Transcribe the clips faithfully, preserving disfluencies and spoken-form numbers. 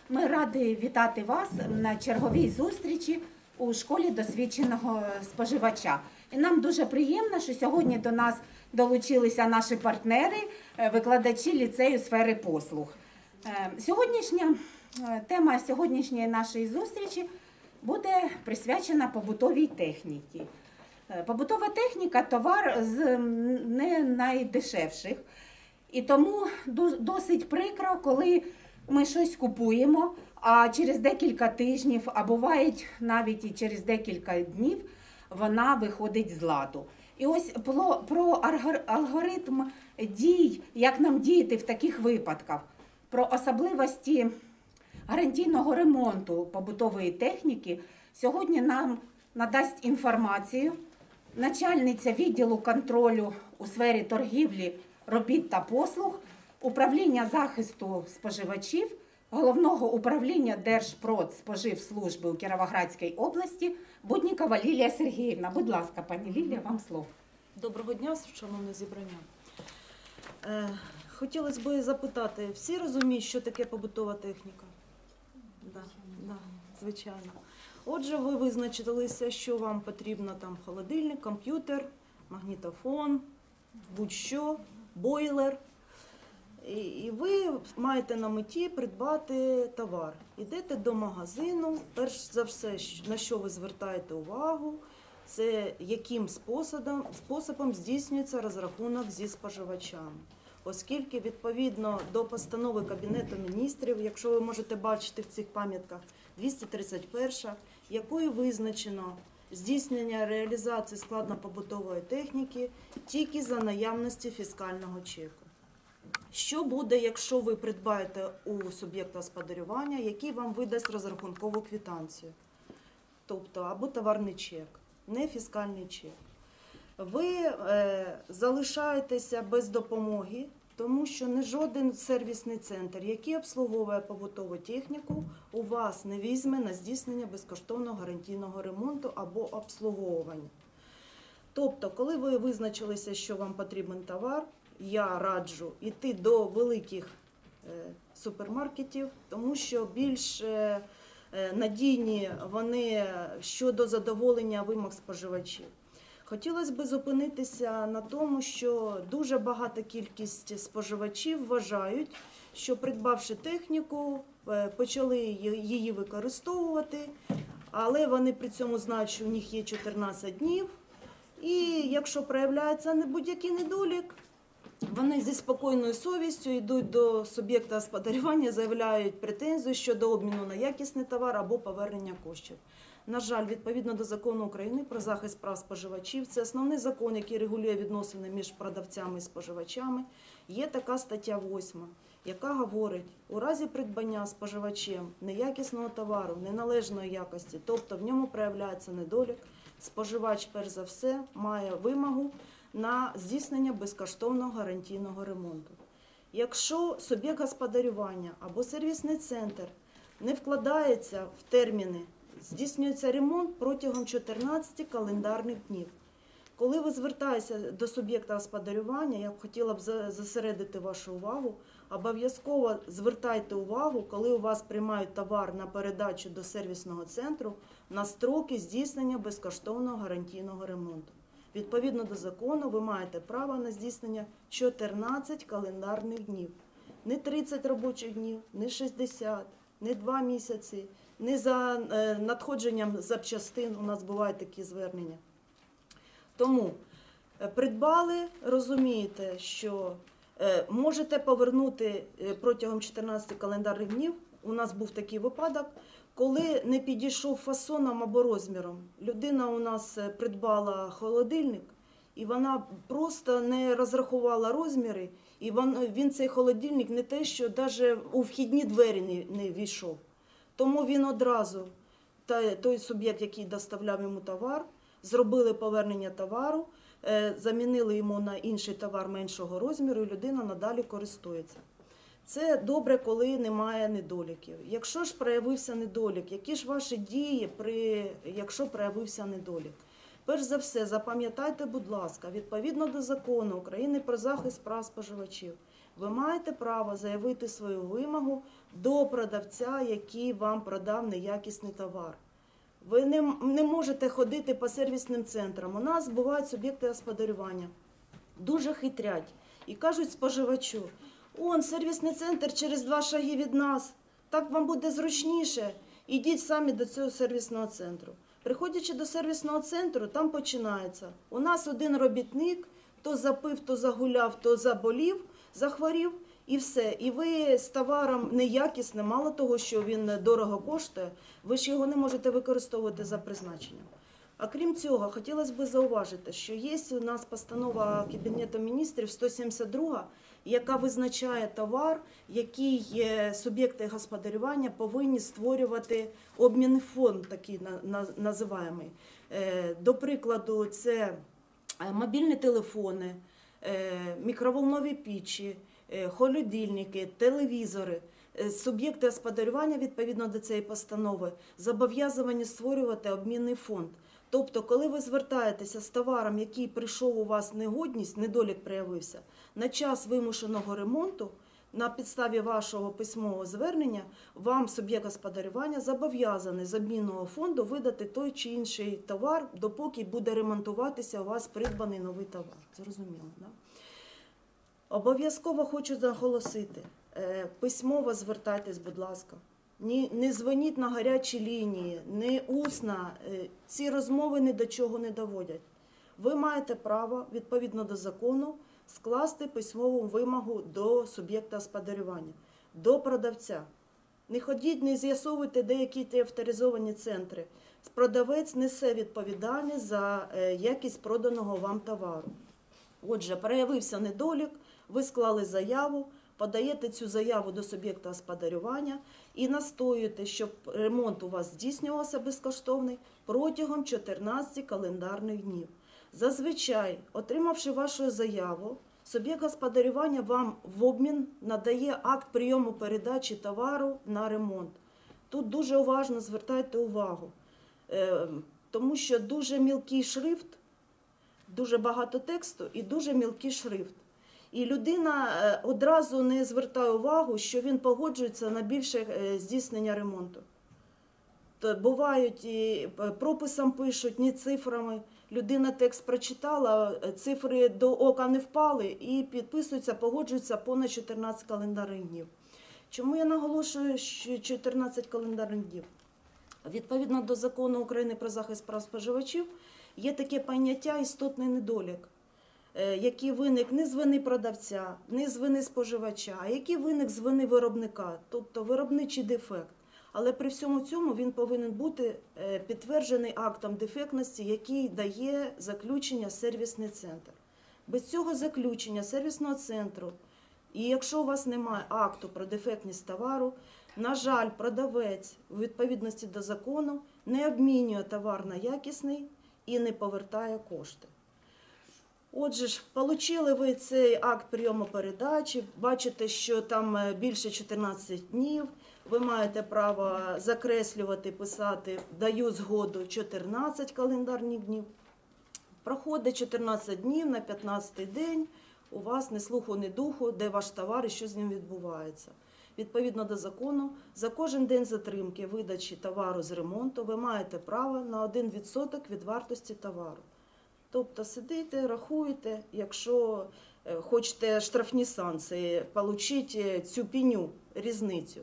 Ми раді вітати вас на черговій зустрічі у школі досвідченого споживача. І нам дуже приємно, що сьогодні до нас долучилися наші партнери, викладачі ліцею сфери послуг. Сьогоднішня тема сьогоднішньої нашої зустрічі буде присвячена побутовій техніці. Побутова техніка – товар з не найдешевших. І тому досить прикро, коли ми щось купуємо, а через декілька тижнів, а бувають навіть і через декілька днів, вона виходить з ладу. І ось про алгоритм дій, як нам діяти в таких випадках, про особливості гарантійного ремонту побутової техніки сьогодні нам надасть інформацію начальниця відділу контролю у сфері торгівлі, робіт та послуг, управління захисту споживачів, Головного управління Держпродспоживслужби у Кіровоградській області Буднікова Лілія Сергіївна. Будь ласка, пані Лілія, вам слово. Доброго дня, шановне зібрання. Е, хотілося б запитати, всі розуміють, що таке побутова техніка? Да, да, звичайно. Отже, ви визначилися, що вам потрібно там холодильник, комп'ютер, магнітофон, будь-що, бойлер. І ви маєте на меті придбати товар. Йдете до магазину, перш за все, на що ви звертаєте увагу, це яким способом, способом здійснюється розрахунок зі споживачами. Оскільки відповідно до постанови Кабінету міністрів, якщо ви можете бачити в цих пам'ятках, двісті тридцять перша, якою визначено здійснення реалізації складнопобутової техніки тільки за наявності фіскального чеку. Що буде, якщо ви придбаєте у суб'єкта господарювання, який вам видасть розрахункову квитанцію, тобто або товарний чек, не фіскальний чек? Ви е, залишаєтеся без допомоги, тому що не жоден сервісний центр, який обслуговує побутову техніку, у вас не візьме на здійснення безкоштовного гарантійного ремонту або обслуговування. Тобто, коли ви визначилися, що вам потрібен товар, я раджу йти до великих супермаркетів, тому що більш надійні вони щодо задоволення вимог споживачів. Хотілося б зупинитися на тому, що дуже багата кількість споживачів вважають, що придбавши техніку, почали її використовувати, але вони при цьому знають, що в них є чотирнадцять днів, і якщо проявляється будь-який недолік, вони зі спокійною совістю йдуть до суб'єкта господарювання, заявляють претензію щодо обміну на якісний товар або повернення коштів. На жаль, відповідно до Закону України про захист прав споживачів, це основний закон, який регулює відносини між продавцями і споживачами, є така стаття восьма, яка говорить, у разі придбання споживачем неякісного товару, неналежної якості, тобто в ньому проявляється недолік, споживач, перш за все, має вимогу на здійснення безкоштовного гарантійного ремонту. Якщо суб'єкт господарювання або сервісний центр не вкладається в терміни, здійснюється ремонт протягом чотирнадцяти календарних днів. Коли ви звертаєтеся до суб'єкта господарювання, я б хотіла б зосередити вашу увагу, обов'язково звертайте увагу, коли у вас приймають товар на передачу до сервісного центру, на строки здійснення безкоштовного гарантійного ремонту. Відповідно до закону, ви маєте право на здійснення чотирнадцять календарних днів. Не тридцять робочих днів, не шістдесят, не два місяці, не за надходженням запчастин, у нас бувають такі звернення. Тому придбали, розумієте, що можете повернути протягом чотирнадцяти календарних днів. У нас був такий випадок, коли не підійшов фасоном або розміром. Людина у нас придбала холодильник, і вона просто не розрахувала розміри, і він цей холодильник не те, що навіть у вхідні двері не війшов. Тому він одразу, той суб'єкт, який доставляв йому товар, зробили повернення товару, замінили йому на інший товар меншого розміру, і людина надалі користується. Це добре, коли немає недоліків. Якщо ж проявився недолік, які ж ваші дії, при, якщо проявився недолік? Перш за все, запам'ятайте, будь ласка, відповідно до Закону України про захист прав споживачів, ви маєте право заявити свою вимогу до продавця, який вам продав неякісний товар. Ви не, не можете ходити по сервісним центрам. У нас бувають суб'єкти господарювання, дуже хитрять і кажуть споживачу: он, сервісний центр через два шаги від нас, так вам буде зручніше, ідіть самі до цього сервісного центру. Приходячи до сервісного центру, там починається: у нас один робітник, то запив, то загуляв, то заболів, захворів, і все. І ви з товаром неякісним, мало того, що він дорого коштує, ви ж його не можете використовувати за призначенням. А крім цього, хотілося б зауважити, що є у нас постанова Кабінету міністрів сто сімдесят друга, яка визначає товар, який суб'єкти господарювання повинні створювати обмінний фонд, такий називаємий. До прикладу, це мобільні телефони, мікроволнові пічі, холодильники, телевізори. Суб'єкти господарювання, відповідно до цієї постанови, зобов'язані створювати обмінний фонд. Тобто, коли ви звертаєтеся з товаром, який прийшов у вас негодність, недолік проявився, на час вимушеного ремонту, на підставі вашого письмового звернення, вам суб'єкт господарювання зобов'язаний з обмінного фонду видати той чи інший товар, допоки буде ремонтуватися у вас придбаний новий товар. Зрозуміло, да? Обов'язково хочу наголосити, письмово звертайтесь, будь ласка. Не дзвоніть на гарячі лінії, не усно. Ці розмови ні до чого не доводять. Ви маєте право, відповідно до закону, скласти письмову вимогу до суб'єкта господарювання, до продавця. Не ходіть, не з'ясовуйте деякі ті авторизовані центри. Продавець несе відповідальність за якість проданого вам товару. Отже, проявився недолік, ви склали заяву, подаєте цю заяву до суб'єкта господарювання і настоюєте, щоб ремонт у вас здійснювався безкоштовний протягом чотирнадцяти календарних днів. Зазвичай, отримавши вашу заяву, суб'єкт господарювання вам в обмін надає акт прийому передачі товару на ремонт. Тут дуже уважно звертайте увагу, тому що дуже мілкий шрифт, дуже багато тексту і дуже мілкий шрифт. І людина одразу не звертає увагу, що він погоджується на більше здійснення ремонту. То бувають і прописом пишуть, ні цифрами. Людина текст прочитала, цифри до ока не впали і підписуються, погоджуються понад чотирнадцять календарних днів. Чому я наголошую, що чотирнадцять календарних днів? Відповідно до Закону України про захист прав споживачів, є таке поняття істотний недолік, який виник не з вини продавця, не з вини споживача, а який виник з вини виробника, тобто виробничий дефект. Але при всьому цьому він повинен бути підтверджений актом дефектності, який дає заключення сервісний центр. Без цього заключення сервісного центру, і якщо у вас немає акту про дефектність товару, на жаль, продавець у відповідності до закону не обмінює товар на якісний і не повертає кошти. Отже ж, отримали ви цей акт прийому передачі, бачите, що там більше чотирнадцяти днів, ви маєте право закреслювати, писати «даю згоду чотирнадцять календарних днів». Проходить чотирнадцять днів, на п'ятнадцятий день у вас ні слуху, ні духу, де ваш товар і що з ним відбувається. Відповідно до закону, за кожен день затримки видачі товару з ремонту ви маєте право на один відсоток від вартості товару. Тобто сидите, рахуєте, якщо хочете штрафні санкції, отримати цю пеню, різницю.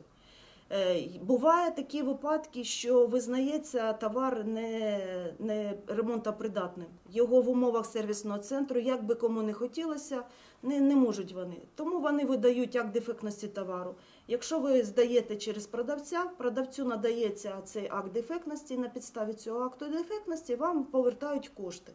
Бувають такі випадки, що визнається товар не, не ремонтопридатним. Його в умовах сервісного центру, як би кому не хотілося, не, не можуть вони. Тому вони видають акт дефектності товару. Якщо ви здаєте через продавця, продавцю надається цей акт дефектності, на підставі цього акту дефектності вам повертають кошти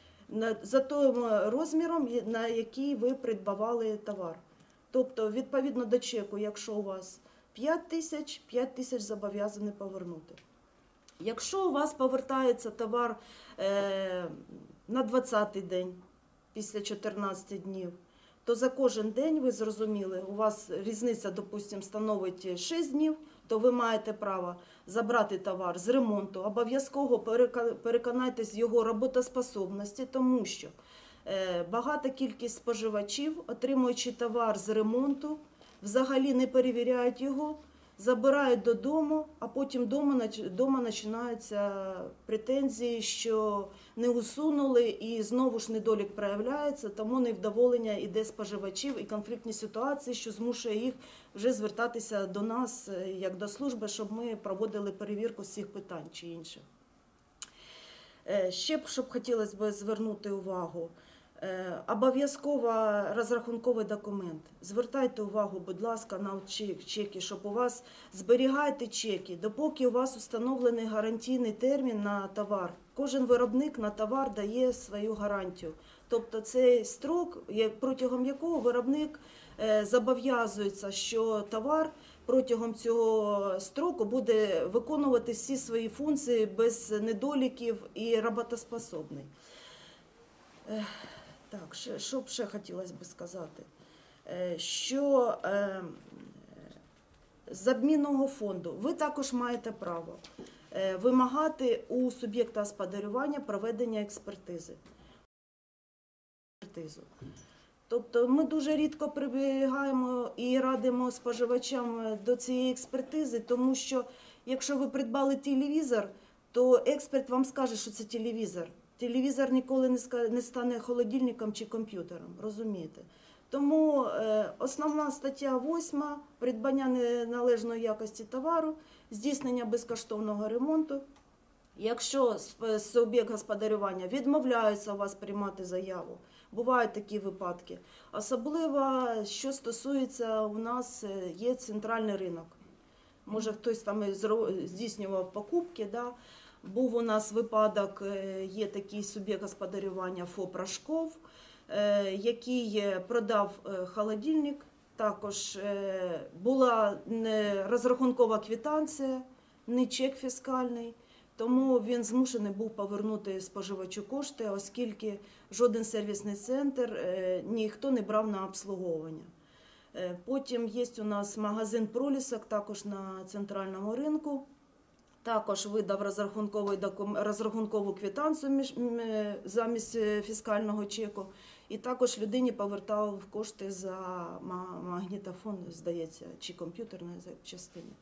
за тим розміром, на який ви придбавали товар. Тобто, відповідно до чеку, якщо у вас п'ять тисяч, п'ять тисяч зобов'язані повернути. Якщо у вас повертається товар е, на двадцятий день після чотирнадцяти днів, то за кожен день, ви зрозуміли, у вас різниця, допустимо, становить шість днів, то ви маєте право забрати товар з ремонту, обов'язково переконайтесь в його роботоспособності, тому що Е, Багата кількість споживачів, отримуючи товар з ремонту, взагалі не перевіряють його, забирають додому, а потім вдома починаються претензії, що не усунули і знову ж недолік проявляється, тому невдоволення йде споживачів і конфліктні ситуації, що змушує їх вже звертатися до нас, як до служби, щоб ми проводили перевірку з цих питань чи інших. Ще б, щоб хотілося б звернути увагу, обов'язково розрахунковий документ. Звертайте увагу, будь ласка, на чеки, щоб у вас зберігайте чеки, допоки у вас встановлений гарантійний термін на товар. Кожен виробник на товар дає свою гарантію. Тобто цей строк, протягом якого виробник зобов'язується, що товар протягом цього строку буде виконувати всі свої функції без недоліків і роботоспособний. Так, що б ще хотілося б сказати, що е, з обмінного фонду ви також маєте право е, вимагати у суб'єкта господарювання проведення експертизи. Тобто ми дуже рідко прибігаємо і радимо споживачам до цієї експертизи, тому що якщо ви придбали телевізор, то експерт вам скаже, що це телевізор. Телевізор ніколи не стане холодильником чи комп'ютером, розумієте? Тому е, основна стаття восьма – придбання неналежної якості товару, здійснення безкоштовного ремонту. Якщо суб'єкт господарювання відмовляється у вас приймати заяву, бувають такі випадки. Особливо, що стосується, у нас є центральний ринок. Може, хтось там здійснював покупки, да? Був у нас випадок, є такий суб'єкт господарювання ФОП «Рожков», який продав холодильник. Також була не розрахункова квитанція, не чек фіскальний. Тому він змушений був повернути споживачу кошти, оскільки жоден сервісний центр ніхто не брав на обслуговування. Потім є у нас магазин «Пролісок», також на центральному ринку. Також видав розрахункову квитанцію замість фіскального чеку. І також людині повертав кошти за магнітофон, здається, чи комп'ютерної частини.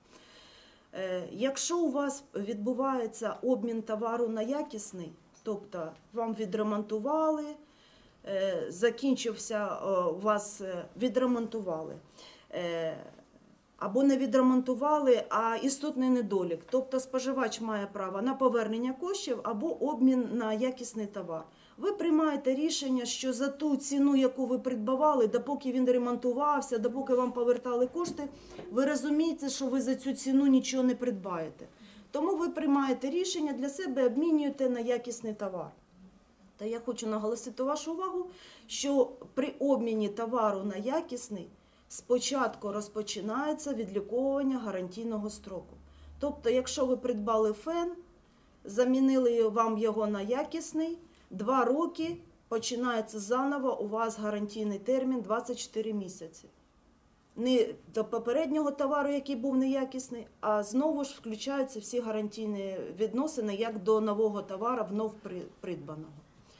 Якщо у вас відбувається обмін товару на якісний, тобто вам відремонтували, закінчився, у вас відремонтували, або не відремонтували, а істотний недолік. Тобто споживач має право на повернення коштів або обмін на якісний товар. Ви приймаєте рішення, що за ту ціну, яку ви придбавали, допоки він ремонтувався, допоки вам повертали кошти, ви розумієте, що ви за цю ціну нічого не придбаєте. Тому ви приймаєте рішення для себе, обмінюєте на якісний товар. Та я хочу наголосити вашу увагу, що при обміні товару на якісний спочатку розпочинається відліковування гарантійного строку. Тобто, якщо ви придбали фен, замінили вам його на якісний, два роки починається заново у вас гарантійний термін двадцять чотири місяці. Не до попереднього товару, який був неякісний, а знову ж включаються всі гарантійні відносини, як до нового товару, вновь придбаного.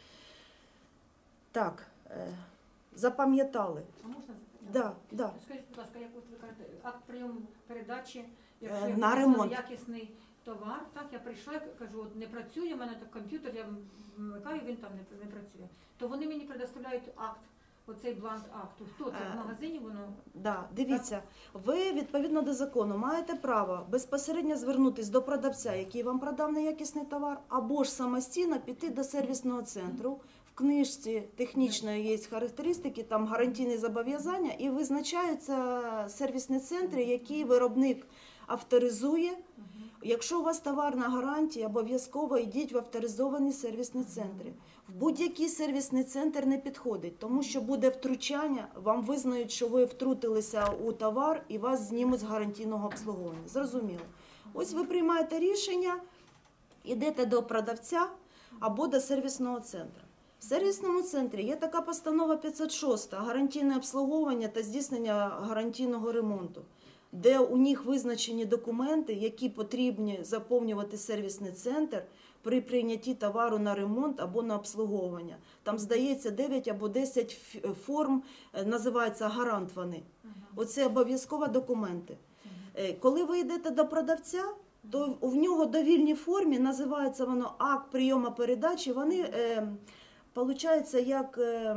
Так, запам'ятали. А можна Да, да. Скажіть, будь ласка, як от ви кажете, акт прийому передачі, якщо Е, я на купила ремонт. якісний товар, так, я прийшла, я кажу, от не працює, у мене так комп'ютер, я вмикаю, він там не, не працює. То вони мені предоставляють акт, оцей бланк акту. Хто це? В магазині воно? Да, дивіться, ви відповідно до закону маєте право безпосередньо звернутися до продавця, який вам продав неякісний товар, або ж самостійно піти до сервісного центру. В книжці технічної є характеристики, там гарантійні зобов'язання, і визначаються сервісні центри, які виробник авторизує. Якщо у вас товарна гарантія, обов'язково йдіть в авторизовані сервісні центри. В будь-який сервісний центр не підходить, тому що буде втручання, вам визнають, що ви втрутилися у товар і вас знімуть з гарантійного обслуговування. Зрозуміло. Ось ви приймаєте рішення, йдете до продавця або до сервісного центру. В сервісному центрі є така постанова п'ятсот шість – гарантійне обслуговування та здійснення гарантійного ремонту. де у них визначені документи, які потрібні заповнювати сервісний центр при прийнятті товару на ремонт або на обслуговування. Там, здається, дев'ять або десять ф- форм, е, називаються гарант вони. Оце обов'язково документи. Е, Коли ви йдете до продавця, то в нього в довільній формі називається воно акт прийому передачі. Вони, е, виходить, як е,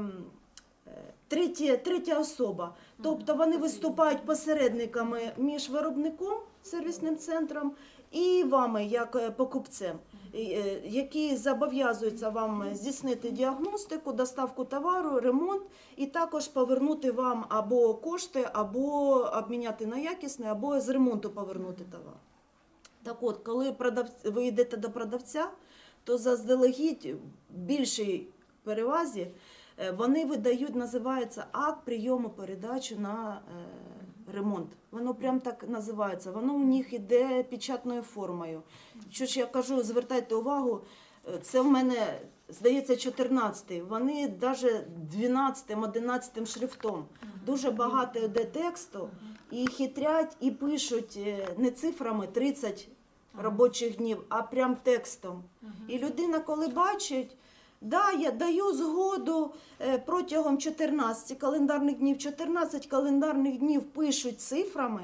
е, третя, третя особа. Тобто вони виступають посередниками між виробником, сервісним центром, і вами, як е, покупцем, і, е, які зобов'язуються вам здійснити діагностику, доставку товару, ремонт, і також повернути вам або кошти, або обміняти на якісний, або з ремонту повернути товар. Так от, коли продав... ви йдете до продавця, то заздалегідь більшій перевазі е, вони видають, називається акт прийому передачі на е, ремонт. Воно прям так називається. Воно у них іде печатною формою. Що ж я кажу, звертайте увагу, е, це в мене, здається, чотирнадцятий. Вони навіть дванадцятим, одинадцятим шрифтом. Дуже багато йде тексту, і хитрять, і пишуть е, не цифрами тридцять робочих днів, а прям текстом. І людина, коли бачить, да, я даю згоду е, протягом чотирнадцяти календарних днів, чотирнадцять календарних днів пишуть цифрами,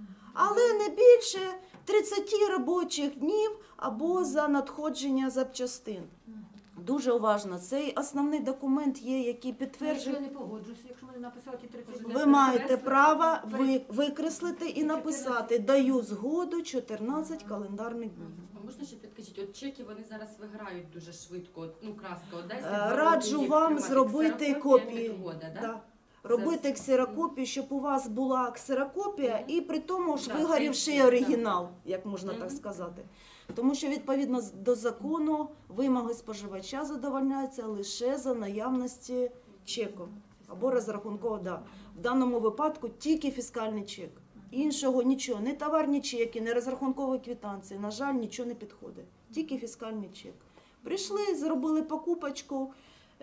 але не більше тридцять робочих днів або за надходження запчастин. Дуже уважно. Цей основний документ є, який Якщо підтверджує. я не погоджусь, якщо мене написали ті тридцять Ви днів, маєте перекреслити, право пере- ви- викреслити і написати «Даю згоду чотирнадцять календарних днів». А можна ще підкажіть, от чеки вони зараз виграють дуже швидко, от, ну краска Одеса. Е, два Раджу роки вам тримати зробити ксерокопія, копії. підгода, да? Да. Робити ксерокопію, щоб у вас була ксерокопія Мгм. і при тому ж Да, вигорівший це- оригінал, як можна так Мгм. сказати. Тому що відповідно з- до закону вимоги споживача задовольняються лише за наявності чеку або розрахункового. Да. В даному випадку тільки фіскальний чек. Іншого нічого, не товарні чеки, не розрахункові квитанції, на жаль, нічого не підходить. Тільки фіскальний чек. Прийшли, зробили покупочку,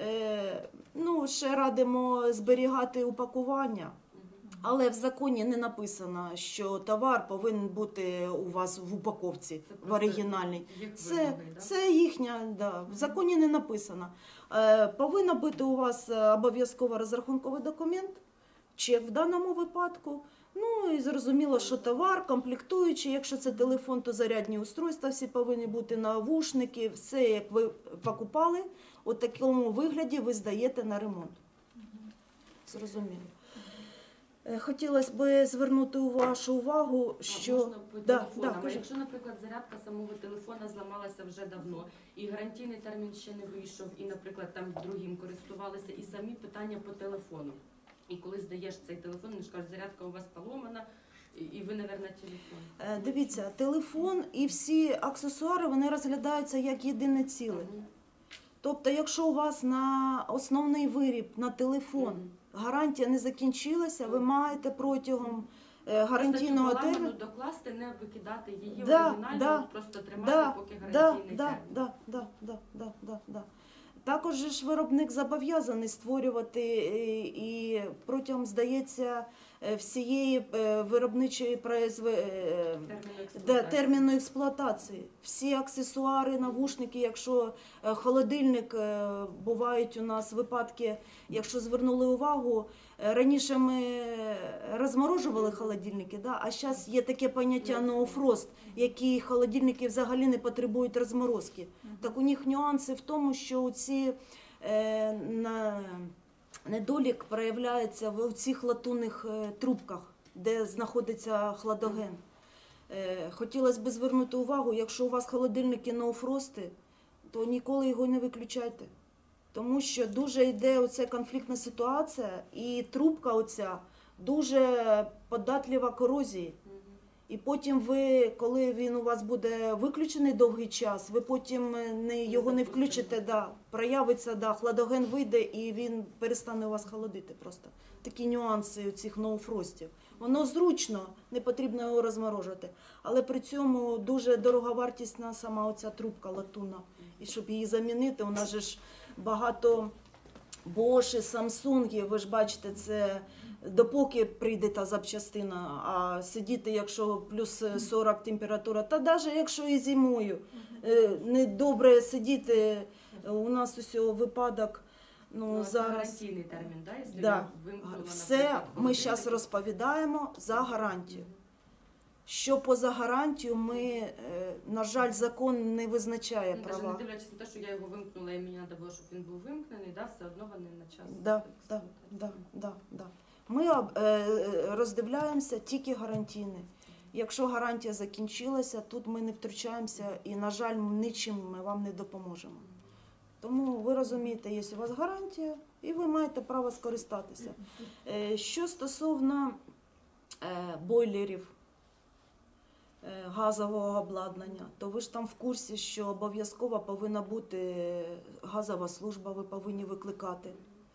е, ну, ще радимо зберігати упакування. Але в законі не написано, що товар повинен бути у вас в упаковці, Це в просто оригінальній. їх Це, вимоги, да? це їхня, да, в законі не написано. Е, повинно бути у вас е, обов'язково розрахунковий документ, чек в даному випадку. Ну і зрозуміло, що товар, комплектуючий, якщо це телефон, то зарядні устройства всі повинні бути, навушники, все як ви покупали, у такому вигляді ви здаєте на ремонт. Зрозуміло. Е, Хотілося б звернути вашу увагу, що... А, можна по Да, телефонам. да, А кажи. якщо, наприклад, зарядка самого телефона зламалася вже давно, і гарантійний термін ще не вийшов, і, наприклад, там другим користувалися, і самі питання по телефону. І коли здаєш цей телефон, вони ж кажуть, зарядка у вас поломана, і, і ви, мабуть, телефон. Е, Дивіться, телефон і всі аксесуари, вони розглядаються як єдине ціле. Мгм. Тобто, якщо у вас на основний виріб, на телефон, Мгм. гарантія не закінчилася, ви маєте протягом е, Просто цю гарантійного поламану терміну... докласти, не викидати її Да, оригінально, да, от просто тримати, Да, поки да, гарантійний да, термін. да, да, да, да, да, да. Також же ж виробник зобов'язаний створювати е, і протягом, здається, е, всієї е, виробничої произве... е, Терміну Да, експлуатації. терміну експлуатації. Всі аксесуари, навушники, якщо е, холодильник, е, бувають у нас випадки, якщо звернули увагу, е, раніше ми розморожували холодильники, да, а зараз є таке поняття no frost, які холодильники взагалі не потребують розморозки. Так у них нюанси в тому, що ці е, на, недолік проявляється в цих латунних е, трубках, де знаходиться хладоген. Е, Хотілося б звернути увагу, якщо у вас холодильники ноуфрости, то ніколи його не виключайте. Тому що дуже йде оця конфліктна ситуація, і трубка оця дуже податлива корозії. Мгм. І потім ви, коли він у вас буде виключений довгий час, ви потім не, його не включите, да, проявиться, да, хладоген вийде і він перестане у вас холодити просто. Такі нюанси цих ноуфростів. Воно зручно, не потрібно його розморожувати, але при цьому дуже дороговартісна сама оця трубка латунна. І щоб її замінити, у нас же ж багато Bosch, Samsung, ви ж бачите, це допоки прийде та запчастина, а сидіти, якщо плюс сорок температура, та навіть якщо і зимою, е, не добре сидіти, у нас усього випадок, ну, Ну, це зараз... гарантійний термін, да? Якщо Да. я вимкнула, Все наприклад, ми холодильник. зараз розповідаємо за гарантію. Що поза гарантію, ми, е, на жаль, закон не визначає Ну, навіть права. не дивлячись на те, що я його вимкнула, і мені треба було, щоб він був вимкнений, да, все одно вони на час. Да, да, да, да, да. Ми об- е, роздивляємося тільки гарантійний. Якщо гарантія закінчилася, тут ми не втручаємося і, на жаль, нічим ми вам не допоможемо. Тому ви розумієте, є у вас гарантія, і ви маєте право скористатися. Е, Що стосовно е, бойлерів, е, газового обладнання, то ви ж там в курсі, що обов'язково повинна бути газова служба, ви повинні викликати.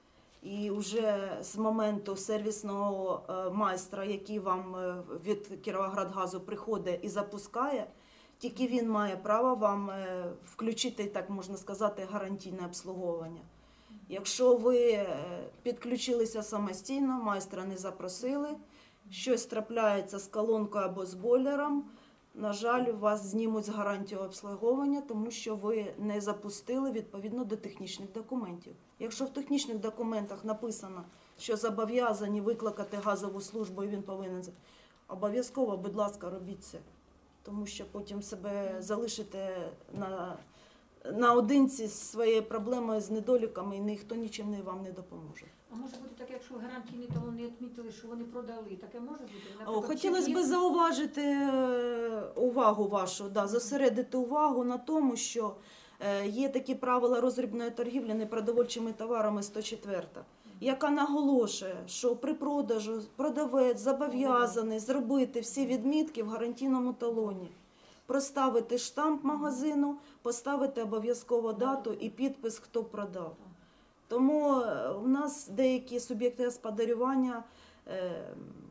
І вже з моменту сервісного е, майстра, який вам е, від Кіровоградгазу приходить і запускає, тільки він має право вам е, включити, так можна сказати, гарантійне обслуговування. Якщо ви е, підключилися самостійно, майстра не запросили, щось трапляється з колонкою або з бойлером, на жаль, у вас знімуть з гарантії обслуговування, тому що ви не запустили відповідно до технічних документів. Якщо в технічних документах написано, що зобов'язані викликати газову службу і він повинен, обов'язково, будь ласка, робіть це. Тому що потім себе залишите на, наодинці з своєю проблемою, з недоліками, і ніхто нічим не вам не допоможе. А може бути таке, якщо гарантійний талон не відмітили, що вони продали, таке може бути? О, Наприклад, хотілося чек б є? зауважити е, увагу вашу, да, зосередити увагу на тому, що е, є такі правила роздрібної торгівлі непродовольчими товарами сто четверта, яка наголошує, що при продажу продавець зобов'язаний зробити всі відмітки в гарантійному талоні, проставити штамп магазину, поставити обов'язково дату і підпис, хто продав. Тому е, у нас деякі суб'єкти господарювання, е,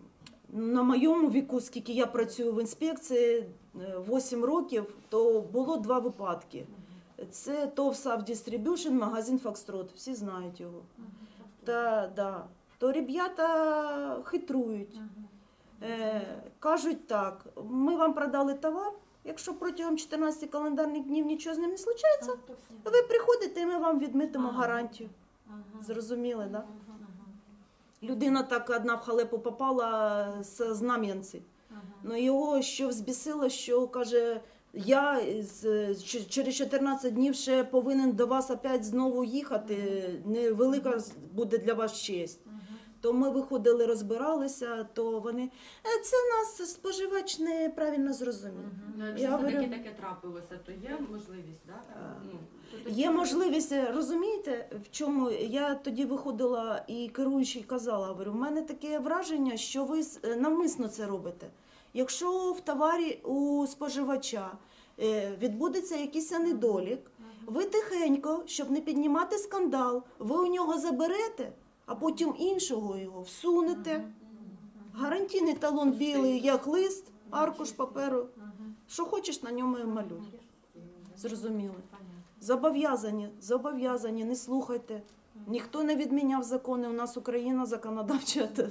на моєму віку, скільки я працюю в інспекції, е, вісім років, то було два випадки. Це ТОВ «Сав Дистриб'юшн», магазин «Фокстрот», всі знають його. Та, да. То ребята хитрують, е, кажуть так, ми вам продали товар, якщо протягом чотирнадцяти календарних днів нічого з ним не случається, А, то все. ви приходите і ми вам відмітимо Ага. гарантію. Ага. Зрозуміли, так? Да? Ага, ага, Людина так одна в халепу попала з Знам'янці. ага. Ну його що взбісило, що каже, я з- ч- через чотирнадцять днів ще повинен до вас опять знову їхати. Невелика буде для вас честь. Ага. То ми виходили, розбиралися, то вони, «Е, це нас споживач неправильно зрозумів. Мгм. Ну, Я якщо говорю- все-таки таке трапилося, то є можливість, да? А, Ну, Тобто Є можливість, розумієте, в чому я тоді виходила і керуючий казала, говорю, в мене таке враження, що ви с- навмисно це робите. Якщо в товарі у споживача е, відбудеться якийсь недолік, ви тихенько, щоб не піднімати скандал, ви у нього заберете, а потім іншого його всунете. Гарантійний талон білий, як лист, аркуш паперу. Ага. Що хочеш, на ньому і малюй. Зрозуміли. Понятно. Зобов'язані, зобов'язані, не слухайте. Ніхто не відміняв закони. У нас Україна законодавча та-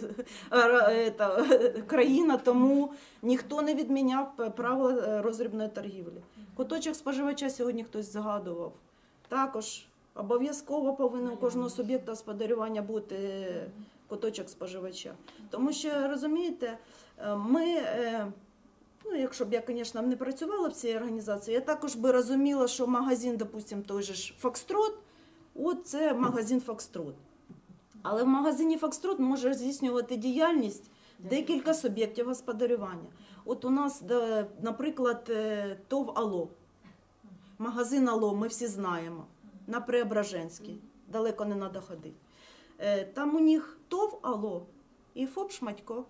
е, та, країна, тому ніхто не відміняв правила е, роздрібної торгівлі. Куточок споживача сьогодні хтось згадував. Також обов'язково повинен у кожного суб'єкта господарювання бути куточок споживача. Тому що, розумієте, е, ми... е, Ну, якщо б я, звісно, не працювала в цій організації, я також би розуміла, що магазин, допустимо, той же ж Фокстрот, от це магазин Фокстрот. Але в магазині Фокстрот може здійснювати діяльність декілька суб'єктів господарювання. От у нас, де, наприклад, е, ТОВ «Ало». Магазин «Ало» ми всі знаємо, на Преображенській, далеко не треба ходити. Е, Там у них ТОВ «Ало» і ФОП «Шматько».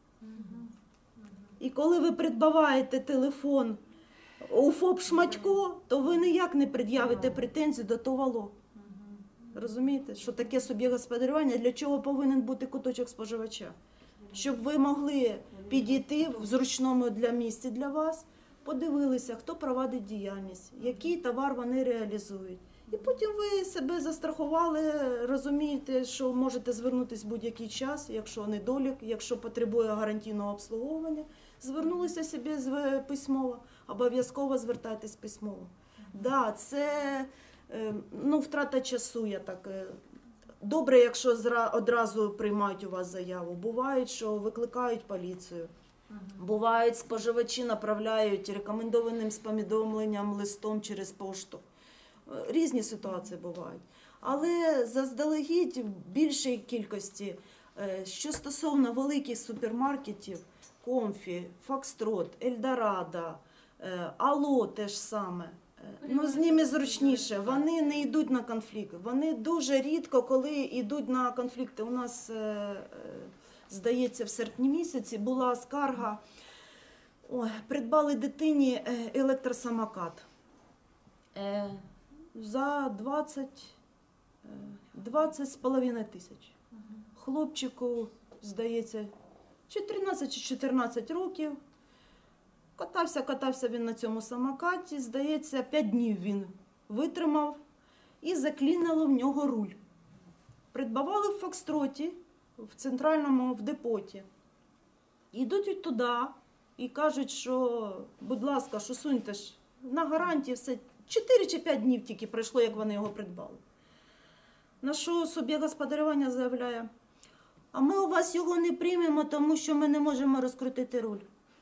І коли ви придбаваєте телефон у ФОП «Шматько», то ви ніяк не пред'явите претензію до ТОВ «Ало». Розумієте, що таке суб'єкт господарювання, для чого повинен бути куточок споживача? Щоб ви могли підійти в зручному для місці для вас, подивилися, хто проводить діяльність, який товар вони реалізують, І потім ви себе застрахували, розумієте, що можете звернутися в будь-який час, якщо недолік, якщо потребує гарантійного обслуговування, звернулися собі з письмово, обов'язково звертайтесь письмово. Да, це е, ну, втрата часу, я так. е, Добре, якщо зра- одразу приймають у вас заяву. Бувають, що викликають поліцію. Бувають, споживачі направляють рекомендованим з повідомленням листом через пошту. Е, Різні ситуації бувають. Але заздалегідь в більшій кількості, е, що стосовно великих супермаркетів, Комфі, Фокстрот, Ельдорадо, е, Алло теж саме, е, ну з ними зручніше, вони не йдуть на конфлікт. Вони дуже рідко, коли йдуть на конфлікти. У нас, е, е, здається, в серпні місяці була скарга, ой, придбали дитині е, електросамокат. Е, За двадцять, е, двадцять з половиною тисяч. Хлопчику, здається, чи тринадцять, чи чотирнадцять років. Катався, катався він на цьому самокаті, здається, п'ять днів він витримав і заклінило в нього руль. Придбавали в Фокстроті, в центральному, в депоті. Йдуть туди і кажуть, що, будь ласка, що суньте ж, на гарантії все. чотири чи п'ять днів тільки пройшло, як вони його придбали. На що суб'єкт господарювання заявляє: а ми у вас його не приймемо, тому що ми не можемо розкрутити руль.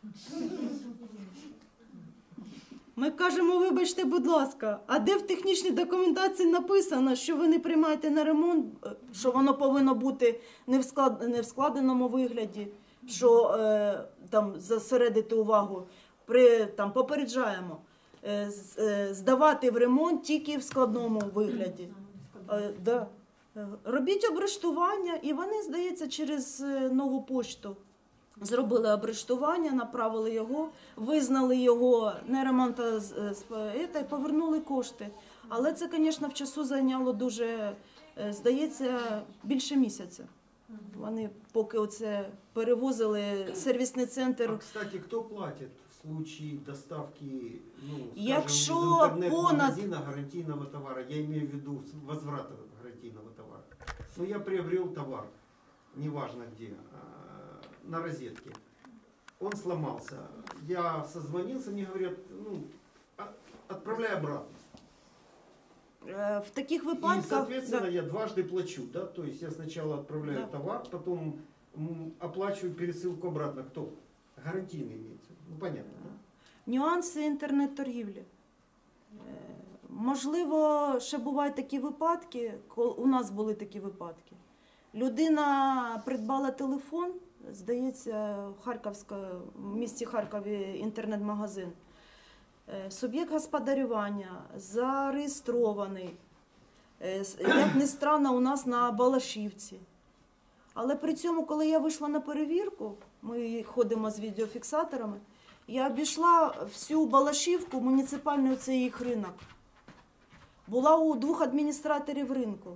Ми кажемо, вибачте, будь ласка, а де в технічній документації написано, що ви не приймаєте на ремонт, що воно повинно бути не в, склад... не в складеному вигляді, що е, там зосередити увагу, при, там, попереджаємо, е, з- е, здавати в ремонт тільки в складному вигляді. Е, да. Е, Робіть обрештування, і вони, здається, через е, нову пошту зробили обрештування, направили його, визнали його не ремонта і повернули кошти. Але це, звісно, в часу зайняло дуже, е, здається, більше місяця. Вони поки оце перевозили сервісний А, центр. кстати, кто платит в случае доставки, ну, скажем, Якщо из интернет-магазина понад- гарантийного товара? Я имею в виду с- возврата гарантийного товара. Ну, я приобрел товар, неважно где, а, на розетке. Он сломался. Я созвонился, мне говорят, ну, а- отправляй обратно. Е, В таких И, випадках соответственно, да, я дважды плачу, да, то есть я сначала отправляю Да. товар, потом м, оплачиваю пересылку обратно. Кто? Гарантийный имеется. Ну, понятно, да? нюанси інтернет-торгівлі. Е, Можливо, ще бувають такі випадки, ко- у нас були такі випадки. Людина придбала телефон, здається, в Харківська, в місті Харкові інтернет-магазин. Е, Суб'єкт господарювання зареєстрований, е, с- як не странно, у нас на Балашівці. Але при цьому, коли я вийшла на перевірку, ми ходимо з відеофіксаторами, я обійшла всю Балашівку, муніципальний оцей їх ринок. Була у двох адміністраторів ринку.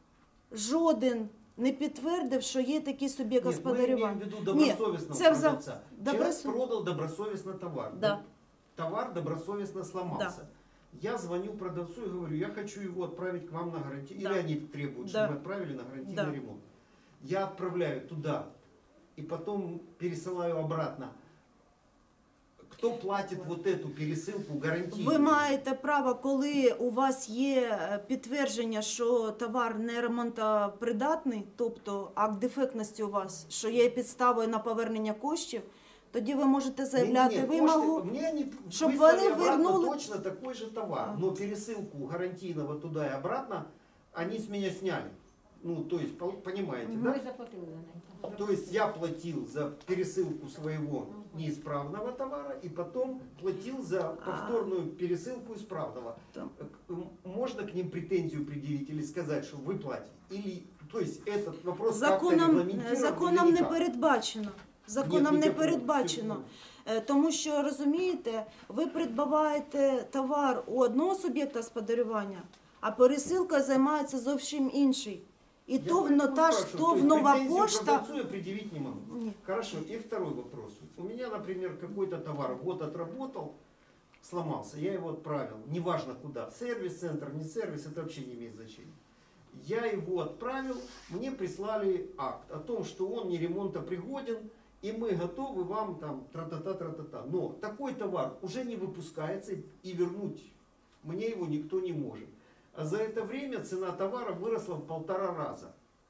Жоден не підтвердив, що є такий суб'єкт Нет, мы имеем в господарювання. виду Ні, добросовестного це вза- продавца. добросо- Человек продал добросовестно товар. Да. Товар добросовестно сломался. Я звоню продавцу и говорю, я хочу его отправить к вам на гарантию. Да. Или они требуют, Да. чтобы мы отправили на гарантийный Да. ремонт. Я отправляю туда и потом пересылаю обратно. Кто платит вот эту пересылку гарантийную? Ви маєте право, коли у вас є е, підтвердження, що товар не ремонтопридатний, тобто акт дефектності у вас, що є підставою на повернення коштів, тоді ви можете заявляти Не-не-не, вимогу. кошты- мне они щоб выслали вони обратно вернули- точно такой же товар, А. но пересылку гарантийного туда и обратно они с меня сняли. Ну, то есть, пол- понимаете, Мгм. да? Ми заплатили за неї. То есть я платил за пересылку своего неисправного товара и потом платил за повторную пересылку исправного. Там. К- м- Можно к ним претензию предъявить или сказать, что вы платите? Или, то есть этот вопрос как-то Законом, регламентирован законом или не никак? передбачено. Законом Нет не никакого. передбачено. Е, Тому що, розумієте, ви придбаваєте товар у одного суб'єкта господарювання, а пересилкою займається зовсім інший. І Я то, поэтому в- та ж спрашиваю, то то в есть нова претензию пошта. продавцу я предъявить не могу. Ні. Хорошо, и второй вопрос. У меня, например, какой-то товар год отработал, сломался, я его отправил, неважно куда, в сервис-центр, не сервис, это вообще не имеет значения. Я его отправил, мне прислали акт о том, что он не ремонтопригоден, и мы готовы вам там тра-та-та, тра-та-та. Но такой товар уже не выпускается, и вернуть мне его никто не может. А за это время цена товара выросла в полтора раза.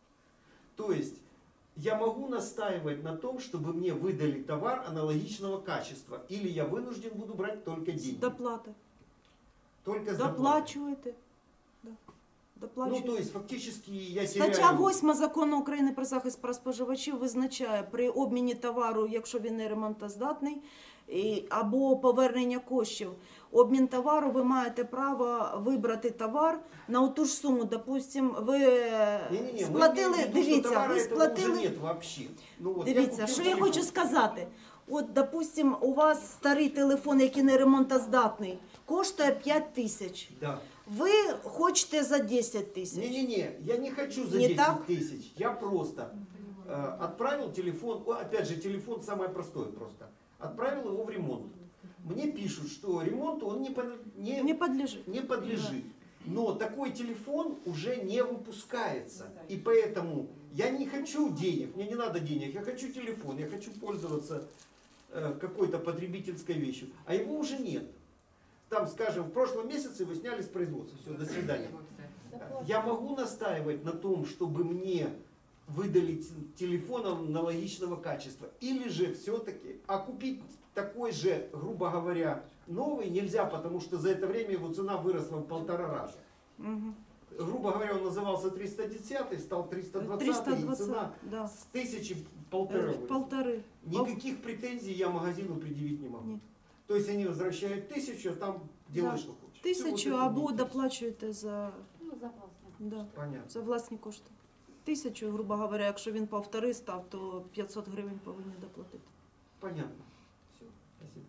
То есть я могу настаивать на том, чтобы мне выдали товар аналогичного качества, или я вынужден буду брать только деньги. Доплата. Только с доплатой. Доплачуєте. Да. Ну, Доплачуєте. то есть фактически я Стаття теряю... восьма Закону України про захист прав споживачів визначає при обміні товару, якщо він не ремонтоздатний, і- або повернення коштів. Обмін товару, ви маєте право вибрати товар на ту ж суму. Допустим, ви Не-не-не, мы сплатили, имеем в виду, что дивіться, товара ви этого уже сплатили, нет вообще. Ну, вот я дивіться, купил що я телефон. хочу сказати. От, допустим, у вас старий телефон, який не ремонтоздатний, коштує п'ять тисяч. Да. Ви хочете за десять тисяч. Не-не-не, я не хочу за Не десять так? тысяч. Я просто э, отправил телефон, о, опять же, телефон самое простое просто. Отправил его в ремонт. Мне пишут, что ремонту он не, под- не, Не подлежить. не подлежит. Но такой телефон уже не выпускается. И поэтому я не хочу денег, мне не надо денег, я хочу телефон, я хочу пользоваться э, какой-то потребительской вещью. А его уже нет. Там, скажем, в прошлом месяце вы сняли с производства. Все, до свидания. Я могу настаивать на том, чтобы мне выдали т- телефон аналогичного качества. Или же все-таки, а купить такой же, грубо говоря, новый нельзя, потому что за это время его цена выросла в полтора раза. Мгм. Грубо говоря, он назывался триста десять, стал триста двадцать, триста и двадцять, цена да. с тысячи полтора Е, выросла. Полтори. Никаких претензий я магазину предъявить не могу. Нет. То есть они возвращают тысячу, а там делай, Да. что хочешь. Всё вот Тисячу это або мне интересно. доплачуєте за, Ну, за власне. да, Понятно. за власні кошти. Тисячу, грубо говоря, якщо він повтори став, то п'ятсот гривень повинні доплатити. Понятно. Все, спасибо.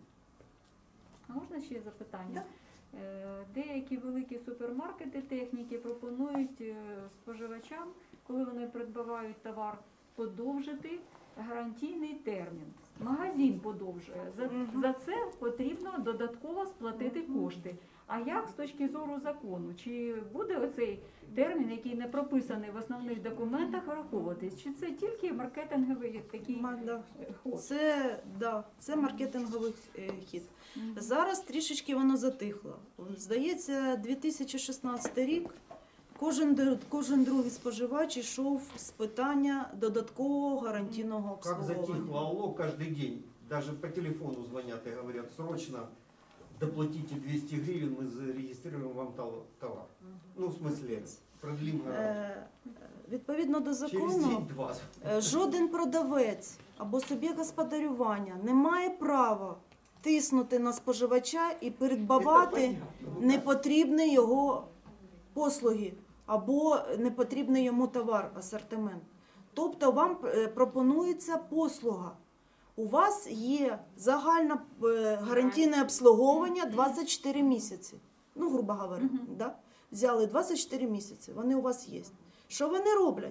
А можна ще запитання? Е, Деякі великі супермаркети техніки пропонують е, споживачам, коли вони придбавають товар, подовжити гарантійний термін. Магазин подовжує. За, Мгм. за це потрібно додатково сплатити кошти. А як з точки зору закону? Чи буде оцей термін, який не прописаний в основних документах, враховуватись? Чи це тільки маркетинговий такий Ма- да. е, ход? Це, да, це маркетинговий е, хід. Мгм. Зараз трішечки воно затихло. Здається, дві тисячі шістнадцятий рік кожен, д- кожен другий споживач йшов з питання додаткового гарантійного Как обслуговування. затихло алло каждый день. Даже по телефону звонят и говорят, срочно доплатите двести гривен, мы зарегистрируем вам тол- товар. Ну, в смысле, продлим гарантию. Е, Відповідно до Через закону, день-два. е, жоден продавець або суб'єкт господарювання не має права тиснути на споживача і Это передбавати понятно. непотрібні його послуги або непотрібний йому товар, асортимент. Тобто вам е, пропонується послуга. У вас є загальне е, гарантійне обслуговування двадцять чотири місяці. Ну, грубо говоря, Мгм. да? Взяли двадцять чотири місяці, вони у вас є. Що вони роблять?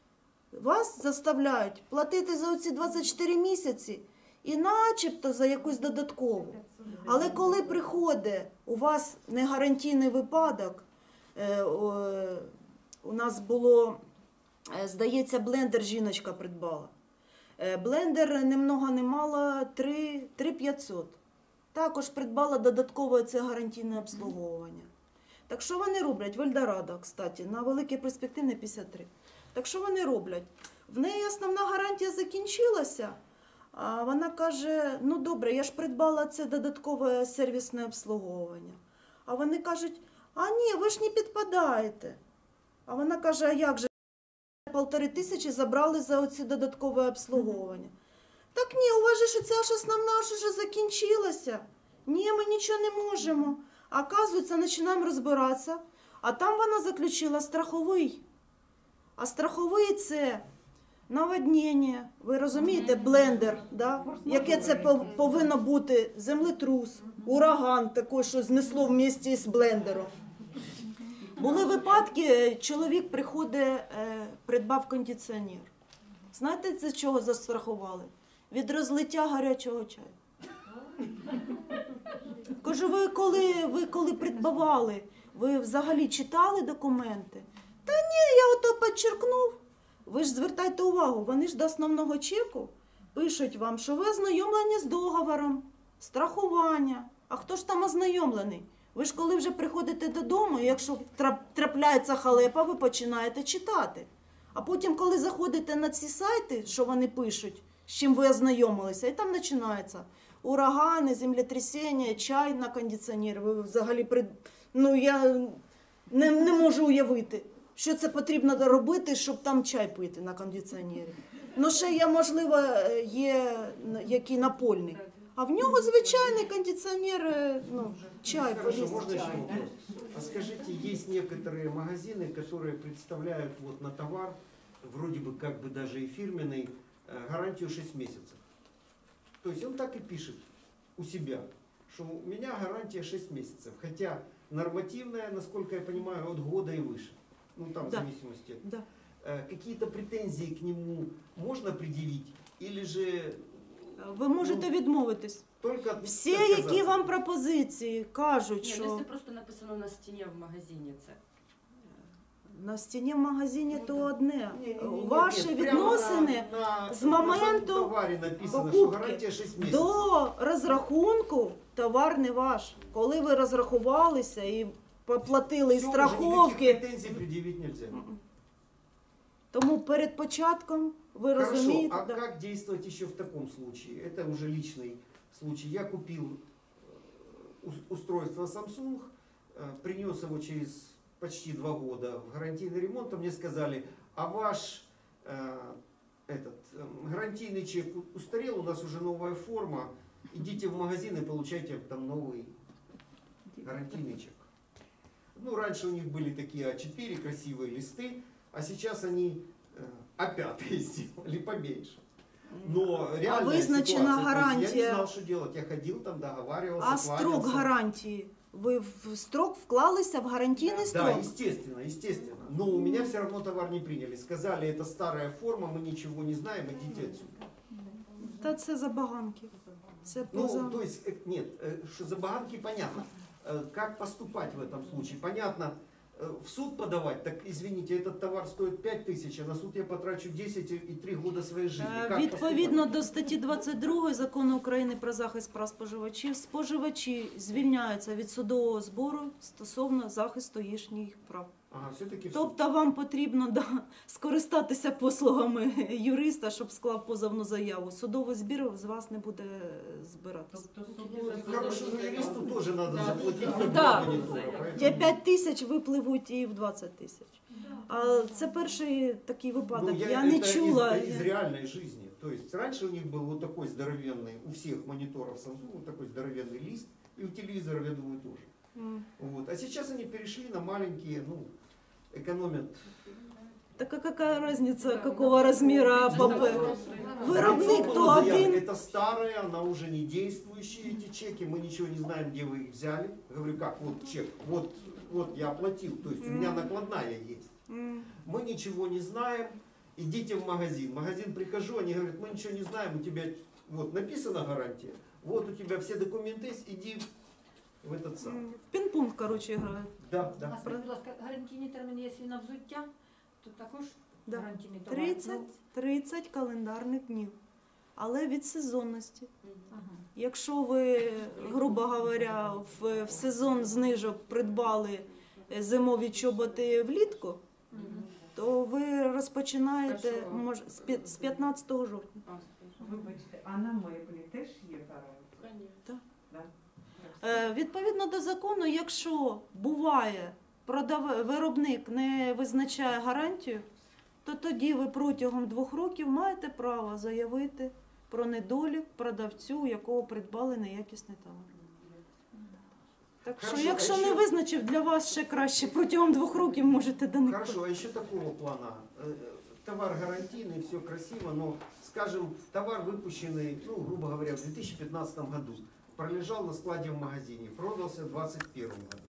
Вас заставляють платити за оці двадцять чотири місяці і начебто за якусь додаткову. Але коли приходить у вас негарантійний випадок, е, о, у нас було, е, здається, блендер жіночка придбала. Е, Блендер ні много не мало три п'ятсот. Також придбала додаткове це гарантійне обслуговування. Так що вони роблять? В Ельдорадо, кстати, на великій перспективній п'ятдесят три. Так що вони роблять? В неї основна гарантія закінчилася, а вона каже, ну добре, я ж придбала це додаткове сервісне обслуговування. А вони кажуть, а ні, ви ж не підпадаєте. А вона каже, а як же? Полтори тисячі забрали за оці додаткове обслуговування. Так ні, у вас же ж ця ж основна ж уже закінчилася. Ні, ми нічого не можемо. А оказується, починаємо розбиратися, а там вона заключила страховий. А страховий – це наводнення, ви розумієте, блендер, да? Яке це пов- повинно бути землетрус, ураган такий, що знесло в місті з блендером. Були випадки, чоловік приходить, е, придбав кондиціонер. Знаєте, це чого застрахували? Від розлиття гарячого чаю. Кажу, ви коли, ви коли придбавали, ви взагалі читали документи? Та ні, я ото підчеркнув. Ви ж звертайте увагу, вони ж до основного чеку пишуть вам, що ви ознайомлені з договором, страхування. А хто ж там ознайомлений? Ви ж коли вже приходите додому, і якщо трап- трапляється халепа, ви починаєте читати. А потім, коли заходите на ці сайти, що вони пишуть, з чим ви ознайомилися, і там починається урагани, землетрясіння, чай на кондиціонері. Ви взагалі при... ну, я не, не можу уявити, що це потрібно робити, щоб там чай пити на кондиціонері. Ну, ще є, можливо, є який напольний. А в нього звичайний кондиціонер, ну, чай, Хорошо, поліз можно еще чай. вопрос? А скажите, есть некоторые магазины, которые представляют вот на товар, вроде бы как бы даже и фирменный, э, гарантию шесть месяцев. То есть он так и пишет у себя, что у меня гарантия шесть месяцев. Хотя нормативная, насколько я понимаю, от года и выше. Ну там Да. в зависимости. Да. Э, Какие-то претензии к нему можно предъявить? Или же Ви можете відмовитись. только Всі, які отказаться? вам пропозиції кажуть, Ні, ну що це просто написано на стіні в магазині. Це на стіні в магазині Ну, то да. одне. Не, не, не, нет, Ваші нет, прямо відносини на, на, з на моменту самом товаре написано, покупки что гарантия шесть месяцев. до розрахунку товар не ваш. Коли ви розрахувалися і поплатили і Всё, уже страховки, никаких претензий предъявить нельзя. тому перед початком ви Хорошо, розумієте. а да. как действовать еще в таком случае? Это уже личный случай. Я купил э, ус- устройство Samsung, э, принес его через почти два года в гарантийный ремонт, а мне сказали, а ваш э, этот, э, гарантийный чек у- устарел, у нас уже новая форма, идите в магазин и получайте там новый гарантийный чек. Ну, раньше у них были такие а четыре красивые листы, а сейчас они э, а пятые сделали поменьше. Но реальная вызначена ситуация, то есть я гарантия. не знал, что делать. Я ходил там, договаривался, А строк кланялся. гарантії? Ви в строк вклалися в гарантійний Да, строк? естественно, естественно. Но у меня все равно товар не приняли. Сказали, это старая форма, мы ничего не знаем, идите отсюда. Та це забаганки. Це Ну, поза... то есть, э, нет, э, что за баганки понятно. Э, Как поступать в этом случае? Понятно, э, в суд подавать, так извините, этот товар стоит пять тысяч, а на суд я потрачу десять и три года своей жизни. Е, Как Відповідно поступать? до статті двадцять другої Закону України про захист прав споживачів, споживачі звільняються від судового збору стосовно захисту їхніх прав. Ага, все-таки в суд. Тобто вам потрібно да, скористатися послугами юриста, щоб склав позовну заяву. Судовий збір з вас не буде збиратися. Хорошему юристу тоже надо заплатить за Да. два монитора. поэтому- Ті п'ять тисяч випливуть і в двадцять тисяч. А це перший такий випадок. Ну, я, это не из- чула. Из, реальной жизни. То есть раньше у них был вот такой здоровенный, у всех мониторов Samsung вот такой здоровенный лист, и у телевизоров, я думаю, тоже. М. Вот. А сейчас они перешли на маленькие, ну, экономят. Так а какая разница, какого размера ПП? Виробник то Было заявлено, один. Это старые, она уже не действующие, эти чеки, мы ничего не знаем, где вы их взяли. Говорю, как, вот чек, вот, вот я оплатил, то есть у меня накладная есть. М. Мы ничего не знаем, идите в магазин. В магазин прихожу, они говорят, мы ничего не знаем, у тебя вот написана гарантия, вот у тебя все документы есть, иди в этот сам. М. В пінг-понг, коротше, грають. Да, А да. скажіть, будь ласка, гарантійні терміни, якщо на взуття, то також Да. гарантійний товар? тридцять, Ну, тридцять календарних днів. Але від сезонності. ага. Якщо ви, грубо говоря, в, в сезон знижок придбали е, зимові чоботи влітку, Мгм. то ви розпочинаєте Першого. мож, з п'ят- з п'ятнадцятого жовтня. А, скажи. Вибачте, а на меблі теж є гарантія? Конечно. Да? Е, Відповідно до закону, якщо буває, продав... виробник не визначає гарантію, то тоді ви протягом двох років маєте право заявити про недолік продавцю, у якого придбали неякісний товар. Так що, Хорошо, якщо а не ще- визначив, для вас ще краще, протягом двох років можете до них. Хорошо, а еще такого плана. Э, Товар гарантийный, все красиво, но, скажем, товар выпущенный, ну, грубо говоря, в две тысячи пятнадцатом году, пролежал на складе в магазине, продался в двадцать первом году.